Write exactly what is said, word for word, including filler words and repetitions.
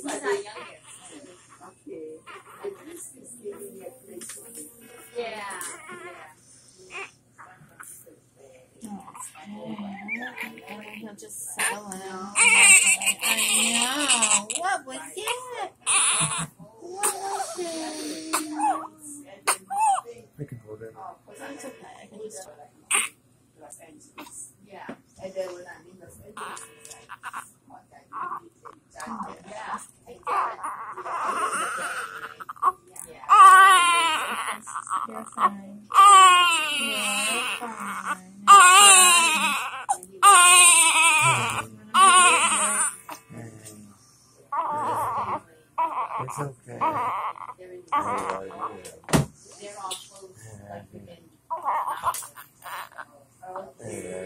He's not younger. Okay. At least he's giving you a place to live. Yeah. And then he'll just settle in. I know. What was that? What was that? I can hold it. It's okay. I can just. Los Angeles. Yeah. And then when I'm in Los Angeles, it's like, what I need to Yeah. I get it. Yeah. You're fine. You're fine. It's okay. They're in Oh, They're all close. Like within. yeah.